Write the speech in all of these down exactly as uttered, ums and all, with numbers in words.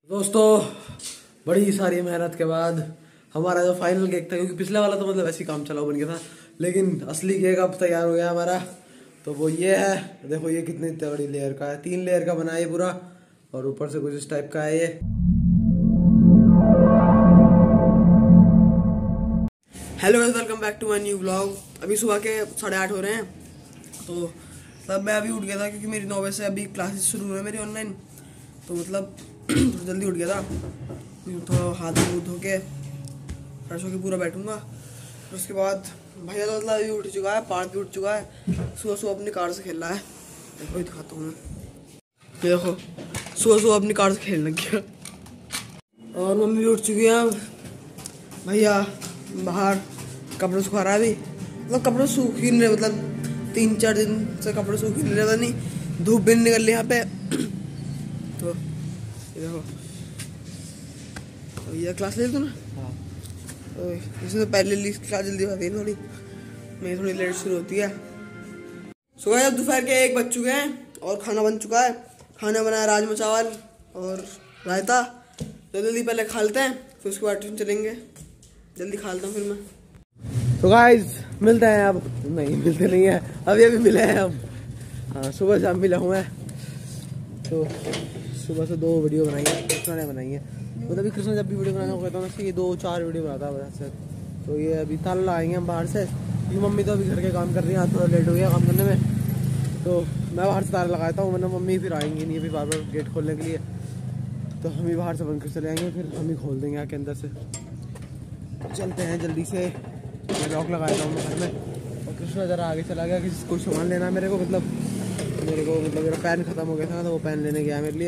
दोस्तों बड़ी सारी मेहनत के बाद हमारा जो फाइनल केक था, क्योंकि पिछले वाला तो मतलब ऐसे ही काम चलाओ बन गया था, लेकिन असली केक अब तैयार हो गया हमारा। तो वो ये है, देखो ये कितनी तगड़ी लेयर का है, तीन लेयर का बना है ये पूरा, और ऊपर से कुछ इस टाइप का है ये। Hello guys, welcome back to my new vlog. अभी सुबह के साढ़े आठ हो रहे हैं, तो तब मैं अभी उठ गया था क्योंकि मेरी नौ बजे से अभी क्लासेस शुरू हुई है मेरी ऑनलाइन, तो मतलब तो जल्दी उठ गया था। थोड़ा हाथ मुँह धो के फ्रेश होके पूरा बैठूंगा, फिर उसके बाद भैया तो मतलब अभी उठ चुका है, पार्क भी उठ चुका है, सुबह सुबह अपनी कार से खेल रहा है। देखो ही दिखाता हूँ मैं, ये देखो सुबह सुबह अपनी कार से खेलने लग गया। और मम्मी भी उठ चुकी है। अब भैया बाहर कपड़े सुखा रहा है अभी, मतलब कपड़े सूख ही नहीं रहे, मतलब तीन चार दिन से कपड़े सूख ही नहीं रहे, नहीं धूप भी नहीं निकल रही यहाँ पे। तो ये देखो, तो ये क्लास ले लो ना। हाँ, तो इसमें पहले ली क्लास जल्दी होती है थोड़ी, मेरी थोड़ी लेट शुरू होती है। सुबह जब दोपहर के एक बज चुके हैं और खाना बन चुका है। खाना बनाया राजमा चावल और रायता, तो जल्दी पहले खा लेते हैं, फिर उसके बाद ट्यूशन चलेंगे। जल्दी खा लेता हूँ फिर मैं। तो गाइस मिलते हैं, अब नहीं मिलते नहीं है, अभी अभी मिले हैं हम। हाँ, सुबह शाम मिला हूँ मैं। तो सुबह से दो वीडियो बनाई है, कृष्णा ने बनाई है, मतलब अभी कृष्णा जब भी वीडियो बनाना कहता हूँ ना, ये दो चार वीडियो बनाता है वैसे। तो ये अभी ताला आएंगे हम बाहर से, ये मम्मी तो अभी घर के काम कर रही है, आज थोड़ा लेट हो गया काम करने में, तो मैं बाहर से ताला लगाता हूँ, वरना मम्मी फिर आएंगी नहीं अभी बार बार गेट खोलने के लिए, तो हम ही बाहर से बंद कर चले आएंगे, फिर हम ही खोल देंगे आके अंदर से। चलते हैं जल्दी से, मैं लॉक लगाया था घर में, और कृष्णा ज़रा आगे चला गया, किसी कुछ सामान लेना है मेरे को, मतलब मेरे को मतलब मेरा पेन ख़त्म हो गया था ना, तो वो पेन लेने गया मेरे लिए।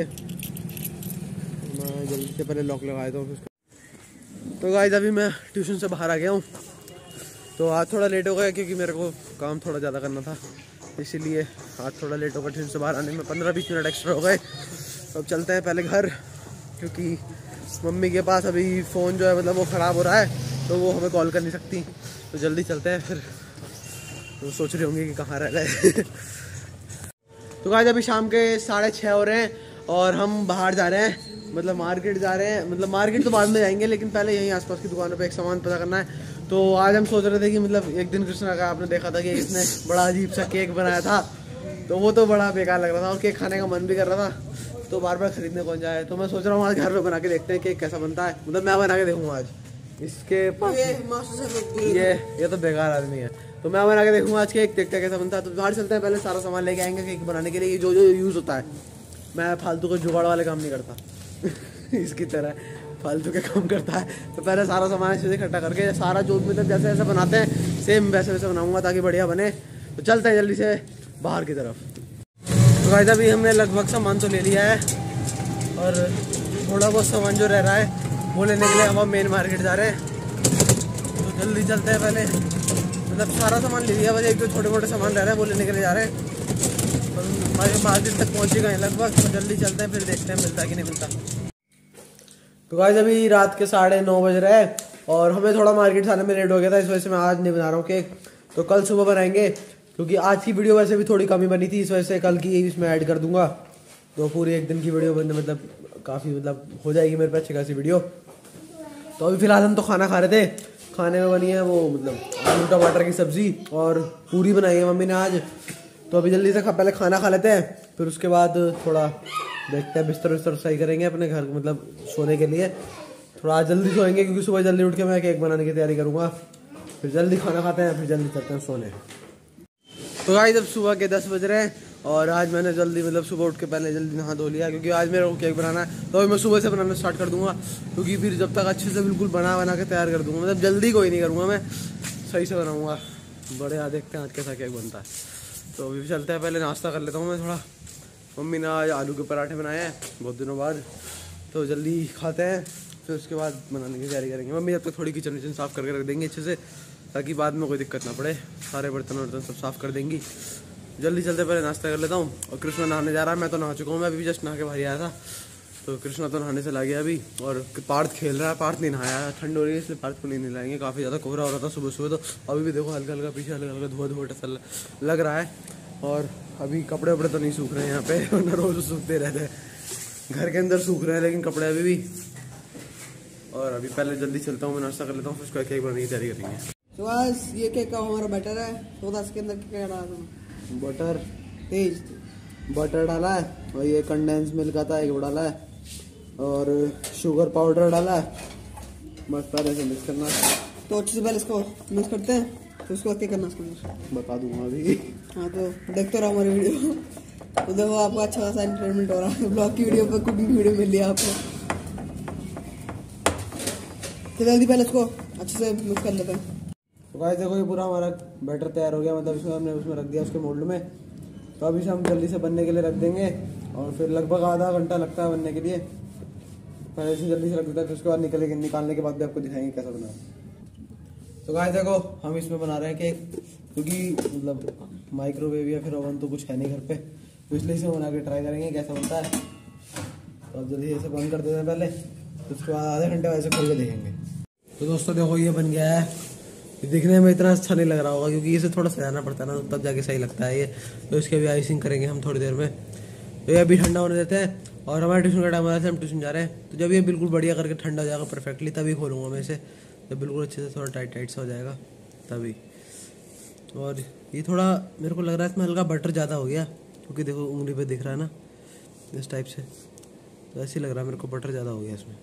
मैं जल्दी से पहले लॉक लगाया था उसको। तो गाइस अभी मैं ट्यूशन से बाहर आ गया हूँ, तो आज थोड़ा लेट हो गया क्योंकि मेरे को काम थोड़ा ज़्यादा करना था, इसीलिए आज थोड़ा लेट हो गया ट्यूशन से बाहर आने में, पंद्रह बीस मिनट एक्स्ट्रा हो गए। तो अब चलते हैं पहले घर, क्योंकि मम्मी के पास अभी फ़ोन जो है मतलब वो ख़राब हो रहा है, तो वो हमें कॉल कर नहीं सकती, तो जल्दी चलते हैं। फिर तो सोच रहे होंगे कि कहाँ रह गए। तो गाइस अभी शाम के साढ़े छः हो रहे हैं और हम बाहर जा रहे हैं, मतलब मार्केट जा रहे हैं, मतलब मार्केट तो बाद में जाएंगे, लेकिन पहले यहीं आसपास की दुकानों पे एक सामान पता करना है। तो आज हम सोच रहे थे कि मतलब एक दिन कृष्णा का आपने देखा था कि इसने बड़ा अजीब सा केक बनाया था, तो वो तो बड़ा बेकार लग रहा था और केक खाने का मन भी कर रहा था, तो बार बार खरीदने कौन जाए। तो मैं सोच रहा हूँ आज घर पे बना के देखते हैं केक कैसा बनता है, मतलब मैं बना के देखूँगा आज। इसके पास ये ये ये तो बेकार आदमी है, तो मैं बना के देखूँगा आज केक, देखते हैं कैसा बनता है। तो बाहर चलते हैं, पहले सारा सामान लेके आएंगे केक बनाने के लिए, जो जो यूज़ होता है। मैं फालतू को जुगाड़ वाले काम नहीं करता इसकी तरह फालतू के काम करता है, तो पहले सारा सामान अच्छे से इकट्ठा करके सारा जो मतलब जैसे जैसे बनाते हैं सेम वैसे वैसे बनाऊँगा ताकि बढ़िया बने। तो चलते हैं जल्दी से बाहर की तरफ। तो गाइस अभी हमने लगभग सामान तो ले लिया है, और थोड़ा बहुत सामान जो रह रहा है वो लेने के लिए हम मेन मार्केट जा रहे हैं। तो जल्दी चलते हैं, पहले मतलब सारा सामान ले लिया, बस एक दो छोटे मोटे सामान रह रहे हैं वो लेने के लिए जा रहे हैं। और हमारे मार्केट तक पहुँच गए लगभग, तो जल्दी चलते हैं, फिर देखते हैं मिलता है कि नहीं मिलता। तो गाइस अभी रात के साढ़े नौ बज रहे हैं और हमें थोड़ा मार्केट जाने में लेट हो गया था, इस वजह से मैं आज नहीं बना रहा हूँ केक, तो कल सुबह बनाएंगे, क्योंकि आज की वीडियो वैसे भी थोड़ी कमी बनी थी, इस वजह से कल की इसमें ऐड कर दूंगा, तो पूरी एक दिन की वीडियो बनने मतलब काफ़ी मतलब हो जाएगी मेरे पे अच्छी खासी वीडियो। तो अभी फिलहाल हम तो खाना खा रहे थे, खाने में बनी है वो मतलब आलू टमाटर की सब्ज़ी और पूरी बनाई है मम्मी ने आज। तो अभी जल्दी से खा पहले खाना खा लेते हैं, फिर उसके बाद थोड़ा देखते हैं, बिस्तर विस्तर सही करेंगे अपने घर मतलब सोने के लिए, थोड़ा आज जल्दी सोएंगे क्योंकि सुबह जल्दी उठ के मैं केक बनाने की तैयारी करूँगा। फिर जल्दी खाना खाते हैं, फिर जल्दी चलते हैं सोने। तो गाइस जब सुबह के दस बज रहे हैं और आज मैंने जल्दी मतलब सुबह उठ के पहले जल्दी नहा धो लिया, क्योंकि आज मेरे को केक बनाना है, तो अभी मैं सुबह से बनाना स्टार्ट कर दूंगा, क्योंकि फिर जब तक अच्छे से बिल्कुल बना बना के तैयार कर दूंगा, मतलब जल्दी कोई नहीं करूँगा, मैं सही से बनाऊँगा। बड़े आज देखते हैं आज कैसा केक बनता है। तो अभी चलते हैं, पहले नाश्ता कर लेता हूँ मैं थोड़ा। मम्मी ने आज आलू के पराठे बनाए हैं बहुत दिनों बाद, तो जल्दी खाते हैं, फिर उसके बाद बनाने की तैयारी करेंगे। मम्मी जब तक थोड़ी किचन विचन साफ़ करके रख देंगे अच्छे से, ताकि बाद में कोई दिक्कत ना पड़े, सारे बर्तन वर्तन सब साफ़ कर देंगी। जल्दी चलते पहले नाश्ता कर लेता हूँ। और कृष्णा नहाने जा रहा है, मैं तो नहा चुका हूँ, मैं अभी जस्ट नहा के बाहर आया था, तो कृष्णा तो नहाने चला गया अभी, और पार्थ खेल रहा है, पार्थ नहीं नहाया है, ठंड हो रही है इसलिए पार्थ को नहीं नहलाएंगे, काफ़ी ज़्यादा कोहरा हो रहा था सुबह सुबह, तो अभी भी देखो हल्का हल्का पीछे हल्का हल्का धुआं धुआं टसल लग रहा है। और अभी कपड़े वपड़े तो नहीं सूख रहे हैं यहाँ पे, वरना रोज़ सूखते रहते हैं। घर के अंदर सूख रहे हैं लेकिन कपड़े अभी भी। और अभी पहले जल्दी चलता हूँ, मैं नाश्ता कर लेता हूँ, फिर उसको केक बनाने की तैयारी करेंगे। तो बस ये केक का हमारा बटर है। तो दस के अंदर क्या डाला तुम? बटर, तेज बटर डाला है और ये कंडेंस मिल्क आता है वो डाला है और शुगर पाउडर डाला है। बस पहले से मिक्स करना है। तो अच्छे से पहले इसको मिक्स करते हैं, तो उसको क्या करना इसके अंदर बता दूंगा अभी। हाँ तो देखते रहो हमारी वीडियो। तो देखो आपको अच्छा खासा एंटरटेनमेंट हो रहा है। ब्लॉग की वीडियो पर कुकिंग वीडियो मिल रही है आपको। तो जल्दी पहले इसको अच्छे से मिक्स कर लेते हैं। तो गाइस देखो ये पूरा हमारा बैटर तैयार हो गया, मतलब इसमें हमने उसमें रख दिया उसके मोल्ड में। तो अभी इसे हम जल्दी से बनने के लिए रख देंगे और फिर लगभग आधा घंटा लगता है बनने के लिए। पहले से जल्दी से रख देता है, फिर उसके बाद निकलेंगे, निकालने के बाद भी आपको दिखाएंगे कैसा बना है। तो गाइस देखो हम इसमें बना रहे हैं केक, क्योंकि मतलब माइक्रोवेव या फिर ओवन तो कुछ है नहीं घर पे, तो इसलिए इसे बना के ट्राई करेंगे कैसा बनता है। तो अब जल्दी से बंद कर देते हैं पहले, तो उसके बाद आधे घंटे बाद इसे खोल के देखेंगे। तो दोस्तों देखो ये बन गया है। ये दिखने में इतना अच्छा नहीं लग रहा होगा क्योंकि इसे थोड़ा सजाना पड़ता है ना, तब जाके सही लगता है ये। तो इसके भी आइसिंग करेंगे हम थोड़ी देर में। तो ये अभी ठंडा होने देते हैं और हमारे ट्यूशन का टाइम आया था, हम ट्यूशन जा रहे हैं। तो जब ये बिल्कुल बढ़िया करके ठंडा हो जाएगा परफेक्टली तभी खोलूँगा मैं इसे, जब बिल्कुल अच्छे से थोड़ा टाइट टाइट सा हो जाएगा तभी। और ये थोड़ा मेरे को लग रहा है इसमें हल्का बटर ज़्यादा हो गया, क्योंकि देखो उंगली पे दिख रहा है ना इस टाइप से, तो ऐसे लग रहा है मेरे को बटर ज़्यादा हो गया इसमें।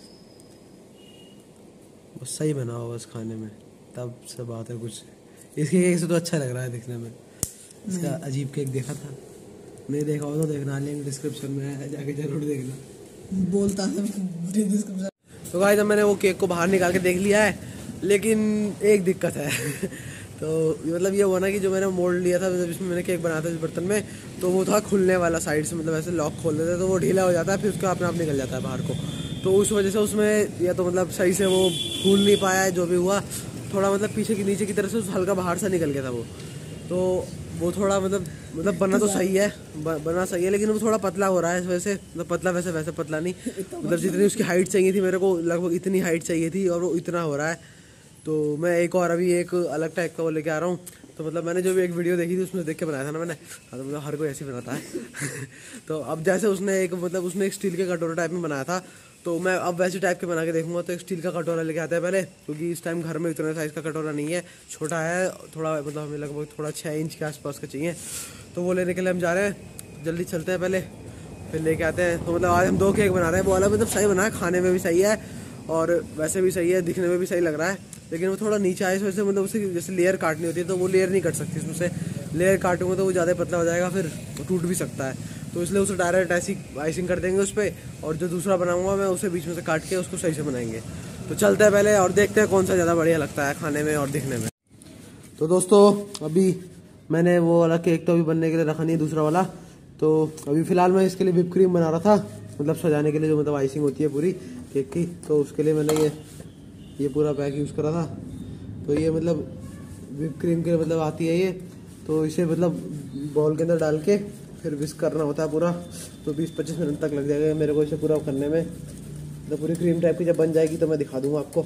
बस सही बना हो बस खाने में, तब से बात है कुछ। इसके केक से तो अच्छा लग रहा है दिखने में। इसका अजीब केक देखा था, नहीं देखा हो तो देखना, लिंक डिस्क्रिप्शन में है, जाके जरूर देखना। बोलता है डिस्क्रिप्शन। तो गाइस जब मैंने वो केक को बाहर निकाल के देख लिया है, लेकिन एक दिक्कत है। तो मतलब ये हुआ ना कि जो मैंने मोल्ड लिया था जिसमें मैंने केक बनाया था इस बर्तन में, तो वो था खुलने वाला साइड से, मतलब ऐसे लॉक खोल देते तो वो ढीला हो जाता है, फिर उसका अपने आप निकल जाता है बाहर को। तो उस वजह से उसमें या तो मतलब सही से वो फूल नहीं पाया है, जो भी हुआ थोड़ा मतलब पीछे की नीचे की तरफ से हल्का बाहर से निकल गया था वो। तो वो थोड़ा मतलब मतलब बना तो सही है, बना सही है, लेकिन वो थोड़ा पतला हो रहा है इस वजह से। मतलब पतला वैसे वैसे पतला नहीं, मतलब जितनी उसकी हाइट चाहिए थी मेरे को, लगभग इतनी हाइट चाहिए थी और वो इतना हो रहा है। तो मैं एक और अभी एक अलग टाइप का वो लेके आ रहा हूँ। तो मतलब मैंने जो भी एक वीडियो देखी थी उसमें देख के बनाया था ना मैंने, हाँ तो मतलब हर कोई ऐसे ही बनाता है। तो अब जैसे उसने एक मतलब उसने एक स्टील के कटोरा टाइप में बनाया था, तो मैं अब वैसे टाइप के बना के देखूंगा। तो एक स्टील का कटोरा लेके आता है पहले, क्योंकि इस टाइम घर में इतना साइज़ का कटोरा नहीं है, छोटा है थोड़ा, मतलब हमें लगभग थोड़ा छः इंच के आसपास का चाहिए। तो वो लेने के लिए हम जा रहे हैं, जल्दी चलते हैं पहले फिर लेके आते हैं। तो मतलब आज हम दो केक बना रहे हैं, वो वाला मतलब सही बना है, खाने में भी सही है और वैसे भी सही है, दिखने में भी सही लग रहा है। लेकिन वो थोड़ा नीचे आए इस वजह से, मतलब उसे जैसे लेयर काटनी होती है तो वो लेयर नहीं कट सकती, उसमें से लेयर काटूंगा तो वो ज़्यादा पतला हो जाएगा, फिर टूट भी सकता है। तो इसलिए उसे डायरेक्ट ऐसी आइसिंग कर देंगे उस पर, और जो दूसरा बनाऊंगा मैं उसे बीच में से काट के उसको सही से बनाएंगे। तो चलते हैं पहले और देखते हैं कौन सा ज़्यादा बढ़िया लगता है खाने में और दिखने में। तो दोस्तों अभी मैंने वो वाला केक तो अभी बनने के लिए रखा नहीं, दूसरा वाला। तो अभी फ़िलहाल मैं इसके लिए व्हिप क्रीम बना रहा था, मतलब सजाने के लिए जो मतलब आइसिंग होती है पूरी केक की। तो उसके लिए मैंने ये ये पूरा पैक यूज़ करा था। तो ये मतलब व्हिप क्रीम के मतलब आती है ये, तो इसे मतलब बॉल के अंदर डाल के फिर विस्क करना होता है पूरा। तो बीस पच्चीस मिनट तक लग जाएगा मेरे को इसे पूरा करने में। तो पूरी क्रीम टाइप की जब बन जाएगी तो मैं दिखा दूंगा आपको।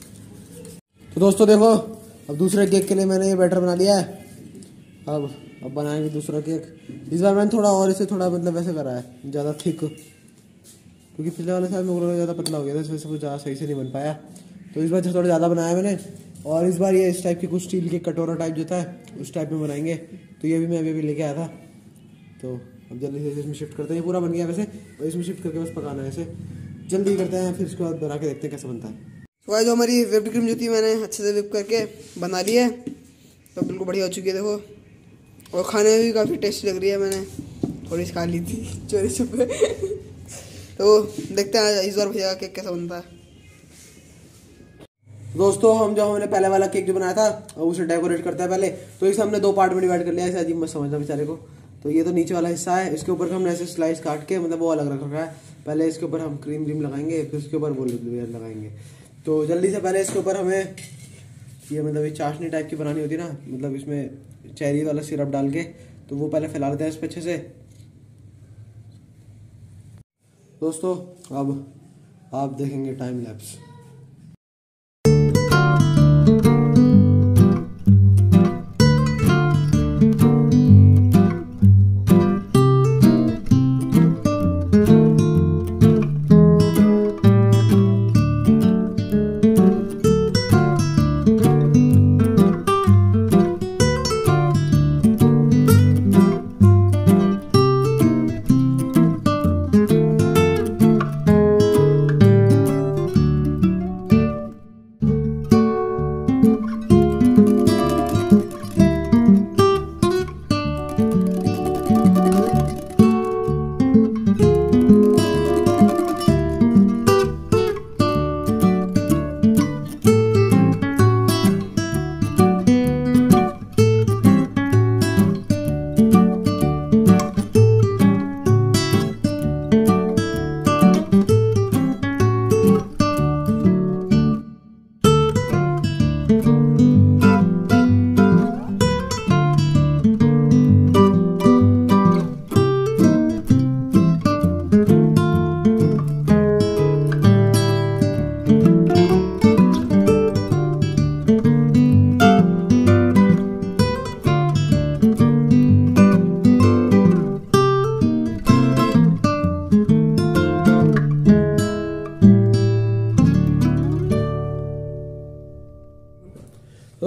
तो दोस्तों देखो अब दूसरे केक के लिए मैंने ये बैटर बना लिया है। अब अब बनाएंगे दूसरा केक। इस बार मैंने थोड़ा और इसे थोड़ा मतलब वैसे करा है, ज़्यादा थिक, क्योंकि पिछले वाले साल में ज़्यादा पतला हो गया था, इस वजह से वो ज़्यादा सही से नहीं बन पाया। तो इस बार थोड़ा ज़्यादा बनाया मैंने, और इस बार ये इस टाइप के कुछ स्टील के कटोरा टाइप जो था उस टाइप में बनाएंगे। तो ये भी मैं अभी अभी लेके आया था। तो अब जल्दी से इसमें शिफ्ट करते हैं, ये पूरा बन गया वैसे, और इसमें शिफ्ट करके बस पकाना है इसे, जल्दी करते हैं, फिर उसके बाद बना के देखते हैं कैसा बनता है। तो जो हमारी व्हिप्ड क्रीम जो थी मैंने अच्छे से व्हिप करके बना ली है, तो बिल्कुल बढ़िया हो चुकी है देखो, और खाने में भी काफ़ी टेस्टी लग रही है। मैंने थोड़ी सी खा ली थी चोरी छुपे। तो देखते हैं इस बार भैया केक कैसा बनता है। दोस्तों हम जो हमने पहले वाला केक जो बनाया था उसे डेकोरेट करते हैं पहले। तो इसे हमने दो पार्ट में डिवाइड कर लिया, ऐसे अजीब मत समझना बेचारे को। तो ये तो नीचे वाला हिस्सा है, इसके ऊपर हमने ऐसे स्लाइस काट के मतलब वो अलग रख रखा है। पहले इसके ऊपर हम क्रीम व्रीम लगाएंगे, फिर उसके ऊपर वो लेयर लगाएंगे। तो जल्दी से पहले इसके ऊपर हमें ये मतलब ये चाशनी टाइप की बनानी होती है ना, मतलब इसमें चेरी वाला सिरप डाल के, तो वो पहले फैला देते हैं इस पे अच्छे से। दोस्तों अब आप देखेंगे टाइम लैप्स।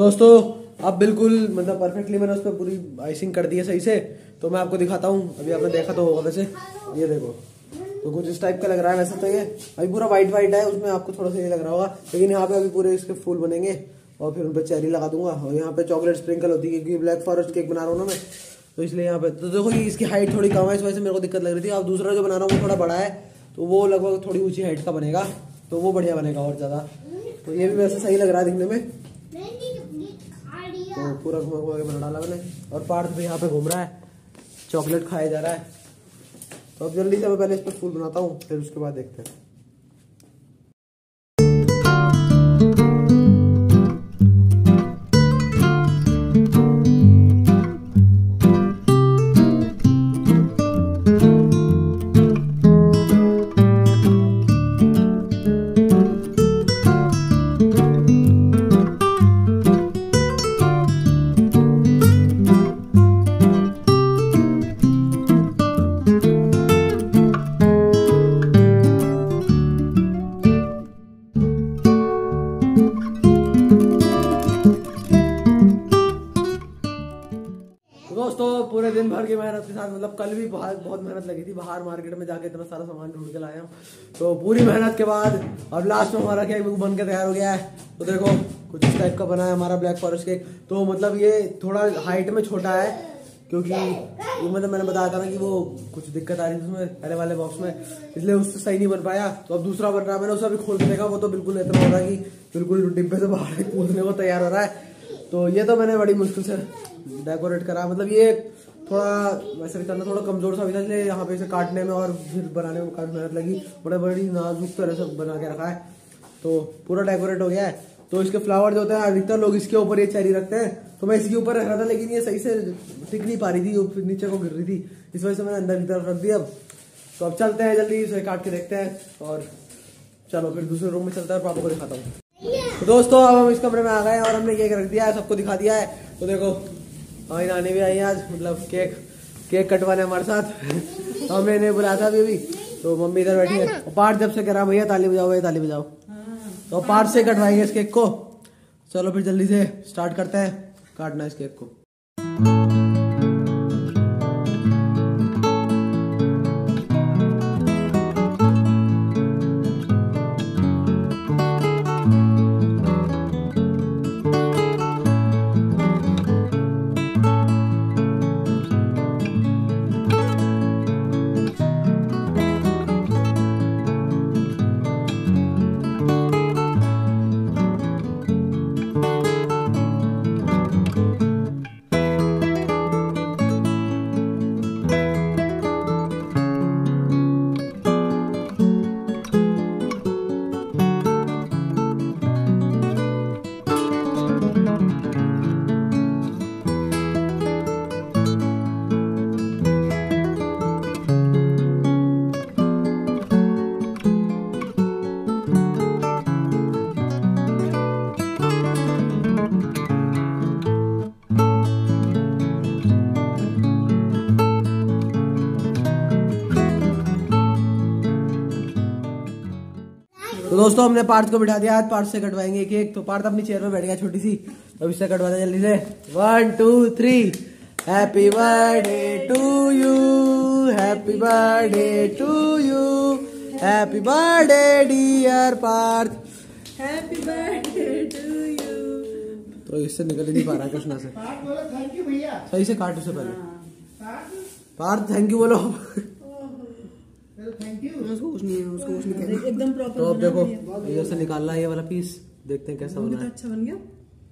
दोस्तों अब बिल्कुल मतलब परफेक्टली मैंने उस पर पूरी आइसिंग कर दी है सही से। तो मैं आपको दिखाता हूँ, अभी आपने देखा तो होगा वैसे, ये देखो तो कुछ इस टाइप का लग रहा है। वैसे तो ये अभी पूरा व्हाइट व्हाइट है, उसमें आपको थोड़ा सा ये लग रहा होगा, लेकिन यहाँ पे अभी पूरे इसके फूल बनेंगे और फिर उन पर चेरी लगा दूंगा। और यहाँ पे चॉकलेट स्प्रिंकल होती है क्योंकि ब्लैक फॉरेस्ट केक बना रहा हूँ ना मैं, तो इसलिए यहाँ पे तो देखो कि इसकी हाइट थोड़ी कम है, इस वजह से मेरे को दिक्कत लग रही थी। अब दूसरा जो बना रहा हूँ वो थोड़ा बड़ा है, तो वो लगभग थोड़ी ऊंची हाइट का बनेगा, तो वो बढ़िया बनेगा और ज्यादा। तो ये भी वैसे सही लग रहा है दिखने में। तो पूरा घुमा घुमा के बना डाला मैंने, और पार्थ भी यहाँ पे घूम रहा है, चॉकलेट खाया जा रहा है। तो अब जल्दी से मैं पहले इस पर फूल बनाता हूँ, फिर उसके बाद देखते हैं। दोस्तों पूरे दिन भर की मेहनत के साथ, मतलब कल भी बाहर बहुत मेहनत लगी थी, बाहर मार्केट में जाके इतना सारा सामान ढूंढ के लाया हूँ। तो पूरी मेहनत के बाद अब लास्ट में हमारा केक बन के तैयार हो गया है। तो देखो कुछ इस टाइप का बना है हमारा ब्लैक फॉरेस्ट केक। तो मतलब ये थोड़ा हाइट में छोटा है, क्योंकि ये मतलब मैंने बताया था ना कि वो कुछ दिक्कत आ रही थी उसमें पहले वाले बॉक्स में, इसलिए उससे सही नहीं बन पाया। तो अब दूसरा बन रहा है, मैंने उसे अभी खोल के देखा, वो तो बिल्कुल इतना हो रहा है कि बिल्कुल डिब्बे से बाहर कूदने को तैयार हो रहा है। तो ये तो मैंने बड़ी मुश्किल से डेकोरेट करा, मतलब ये थोड़ा वैसे करना थोड़ा कमजोर सा भी था, इसलिए यहाँ पे इसे काटने में और फिर बनाने में काफी मेहनत लगी। बड़े बड़ी नाजुक तरह से बना के रखा है, तो पूरा डेकोरेट हो गया है। तो इसके फ्लावर जो होते हैं अधिकतर लोग इसके ऊपर ये चेरी रखते हैं, तो मैं इसके ऊपर रख रहा था, लेकिन ये सही से टिक नहीं पा रही थी, फिर नीचे को गिर रही थी, इस वजह से मैंने अंदर की तरफ रख दिया। अब तो अब चलते हैं जल्दी इसे काट के देखते हैं, और चलो फिर दूसरे रूम में चलते हैं, पापा को दिखाता हूँ। तो दोस्तों अब हम इस कमरे में आ गए और हमने केक रख दिया है, सबको दिखा दिया है। तो देखो हमारी नानी भी आई है आज, मतलब केक केक कटवाने हमारे साथ। तो हमने इन्हें बुलाया था अभी अभी, तो मम्मी इधर बैठी है। और पार्ट जब से कह रहा भैया ताली बजाओ भैया ताली बजाओ, तो पार्ट से कटवाएंगे इस केक को। चलो फिर जल्दी से स्टार्ट करते हैं काटना इस केक को। तो दोस्तों हमने पार्थ को बिठा दिया, आज पार्थ से कटवाएंगे केक। तो पार्थ अपनी चेयर पे बैठ गया छोटी सी, तो इससे कटवाते जल्दी से। One two three, happy birthday to you, happy birthday to you, happy birthday dear Parth, happy birthday to you. तो इससे निकल ही नहीं पा रहा है कृष्णा से। थैंक यू भैया, सही से काट उसे पहले। पार्थ थैंक यू बोलो। Thank you. उसको कुछ नहीं है, उसको कुछ नहीं है, एकदम प्रॉपर। तो अब देखो ये से निकालना है ये वाला पीस, देखते हैं कैसा बना है। अच्छा बन गया।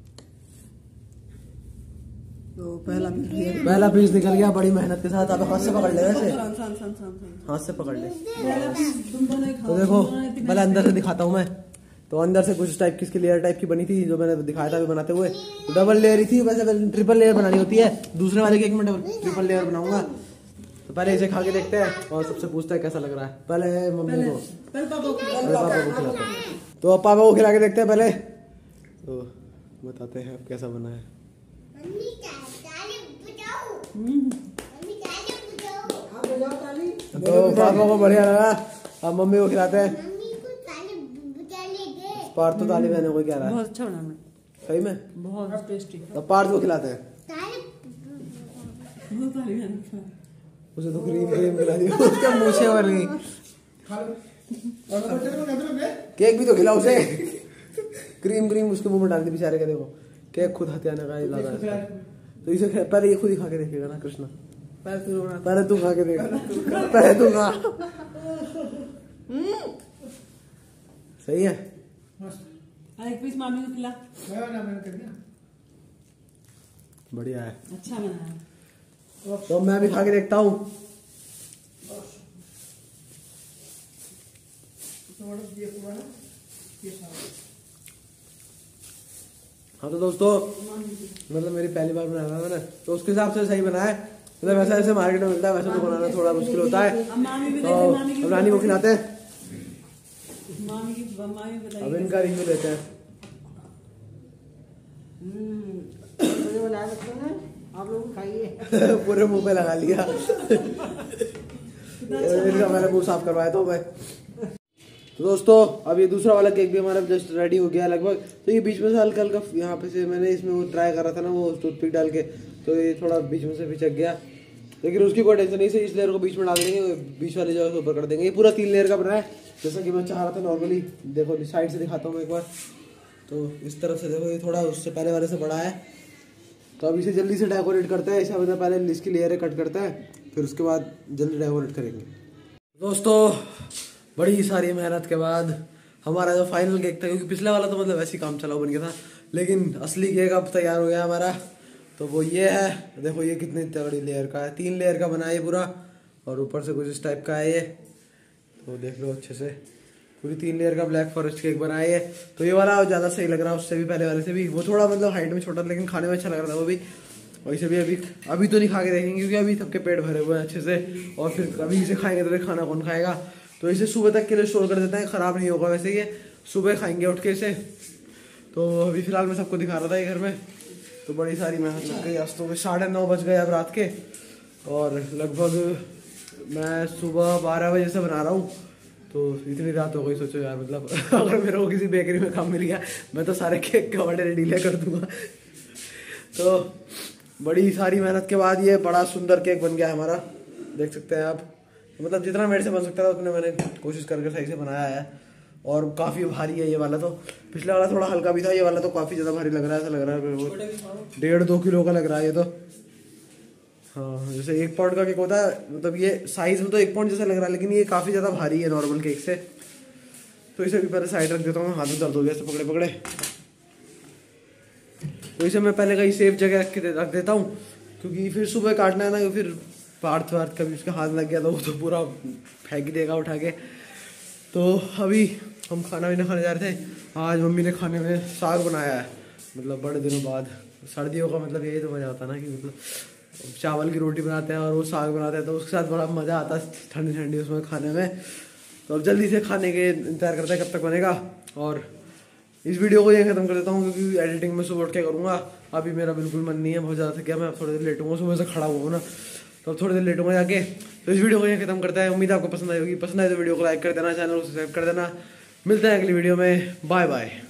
तो पहला पीस पहला पीस निकल गया बड़ी मेहनत के साथ। अब हाथ से पकड़ ले, वैसे सान सान सान सान हाथ से पकड़ ले। पहला पीस तुम दोनों ही खाओ। तो देखो पहले अंदर से दिखाता हूँ मैं। तो अंदर से कुछ टाइप की इसकी लेयर टाइप की बनी थी, जो मैंने दिखाया था अभी बनाते हुए। तो डबल लेयर ही थी, वैसे ट्रिपल लेयर बनानी होती है। दूसरे वाले केक में डबल ट्रिपल लेयर बनाऊंगा। तो पहले इसे खा के देखते हैं और सबसे पूछते हैं कैसा लग रहा है। पहले मम्मी को, पहले पापा को पहले पापा को खिलाते हैं। तो अब पापा को खिला के देखते हैं पहले, तो बताते हैं अब कैसा बना है। तो पापा को बढ़िया लगा, अब मम्मी को खिलाते हैं। पार्थ तो ताली बहने को क्या रहा है। बहुत अच्छा बना। सही में बहुत टेस्टी। अब पार्थ को खिलाते हैं, उसे तो क्रीम क्रीम खिला दी, उसके मुंह से भर गई। केक भी तो खिला उसे, क्रीम क्रीम उसके मुंह में डाल दी बेचारे का। देखो केक खुद हथियाने का इलाका है, तो इसे पहले ये खुद ही खा के देखेगा ना कृष्णा। पहले तू पहले तू खा के देख, पहले तू खा। सही है, एक पीस मामी को खिला। बढ़िया है, अच्छा बना। तो मैं भी खा के देखता हूँ। हाँ तो दोस्तों, मतलब मेरी पहली बार बनाया था मैंने, तो उसके हिसाब से सही बना है। मतलब वैसा जैसे मार्केट में मिलता है वैसा तो बनाना थोड़ा मुश्किल होता है। तो अब रानी को खिलाते हैं, अब इनका रिव्यू लेते हैं। आप लोग खाइए। पूरे मुंह पे लगा लिया। इनका मैंने मुंह साफ करवाया था मैं। तो दोस्तों अब ये दूसरा वाला केक भी हमारा जस्ट रेडी हो गया लगभग। तो ये बीच में से हल्का हल्का यहाँ पे से मैंने इसमें वो ट्राई करा था ना, वो टूथपिक डाल के, तो ये थोड़ा बीच में से पिचक गया, लेकिन उसकी कोई टेंशन नहीं। से इस लेयर को बीच में डाल देंगे, बीच वाली जगह से ऊपर कर देंगे। ये पूरा तीन लेयर का बना है जैसा कि मैं चाह रहा था नॉर्मली। देखो साइड से दिखाता हूँ एक बार, तो इस तरफ से देखो ये थोड़ा उससे पहले वाले से बड़ा है। तो अब इसे जल्दी से डेकोरेट करते हैं। ऐसा मतलब पहले इसकी लेयर कट करते हैं, फिर उसके बाद जल्दी डेकोरेट करेंगे। दोस्तों बड़ी सारी मेहनत के बाद हमारा जो फाइनल केक था, क्योंकि पिछला वाला तो मतलब वैसे ही काम चलाओ बन गया था, लेकिन असली केक अब तैयार हो गया हमारा। तो वो ये है, देखो ये कितनी तगड़ी लेयर का है, तीन लेयर का बना है ये पूरा, और ऊपर से कुछ इस टाइप का है ये। तो देख लो अच्छे से, पूरी तीन लेयर का ब्लैक फॉरेस्ट केक बना है ये। तो ये वाला ज़्यादा सही लग रहा है उससे भी, पहले वाले से भी। वो थोड़ा मतलब हाइट में छोटा, लेकिन खाने में अच्छा लग रहा था वो भी। और इसे भी अभी अभी तो नहीं खा के देखेंगे, क्योंकि अभी सबके पेट भरे हुए हैं अच्छे से, और फिर अभी इसे खाएंगे तो फिर खाना कौन खाएगा। तो इसे सुबह तक के लिए स्टोर कर देते हैं, ख़राब नहीं होगा वैसे। ये सुबह खाएंगे उठ के इसे। तो अभी फ़िलहाल मैं सबको दिखा रहा था ये घर में। तो बड़ी सारी मेहनत लग गई। आज तो साढ़े नौ बज गए अब रात के, और लगभग मैं सुबह बारह बजे से बना रहा हूँ। तो इतनी रात हो गई, सोचो यार। मतलब अगर मेरे को किसी बेकरी में काम मिल गया, मैं तो सारे केक के ऑर्डर डीले कर दूंगा। तो बड़ी सारी मेहनत के बाद ये बड़ा सुंदर केक बन गया हमारा, देख सकते हैं आप। मतलब जितना मेरे से बन सकता था उतने मैंने कोशिश करके सही से बनाया है। और काफ़ी भारी है ये वाला, तो पिछला वाला थोड़ा हल्का भी था, ये वाला तो काफ़ी ज़्यादा भारी लग रहा है। ऐसा लग रहा है डेढ़ दो किलो का लग रहा है ये तो। हाँ, जैसे एक पाउंड का केक होता है, मतलब ये साइज में तो एक पाउंड जैसा लग रहा है, लेकिन ये काफ़ी ज़्यादा भारी है नॉर्मल केक से। तो इसे भी पहले साइड रख देता हूँ, हाथ में दर्द हो गया ऐसे पकड़े पकड़े। तो इसे मैं पहले कहीं सेफ जगह रख के रख देता हूँ, क्योंकि फिर सुबह काटना है ना, फिर पार्थ वार्थ कभी उसके हाथ लग गया तो वो तो पूरा फेंक देगा उठा के। तो अभी हम खाना भी खाने जा रहे थे। आज मम्मी ने खाने में साग बनाया है, मतलब बड़े दिनों बाद। सर्दियों का मतलब यही तो मज़ा आता है ना, कि मतलब चावल की रोटी बनाते हैं और वो साग बनाते हैं, तो उसके साथ बड़ा मज़ा आता है ठंडी ठंडी उसमें खाने में। तो अब जल्दी से खाने के इंतजार करते हैं कब तक बनेगा। और इस वीडियो को यहीं ख़त्म कर देता हूँ, क्योंकि एडिटिंग में सुबह उठ के करूँगा। अभी मेरा बिल्कुल मन नहीं है, बहुत ज़्यादा थक गया मैं। अब थोड़ी देर लेटूंगा, सुबह से खड़ा हुआ हूँ ना, तो अब थोड़ी देर लेटूंगा जाके। तो इस वीडियो को यहीं खत्म करता है। उम्मीद है आपको पसंद आई होगी। पसंद आए तो वीडियो को लाइक कर देना, चैनल को सब्सक्राइब कर देना। मिलते हैं अगली वीडियो में, बाय बाय।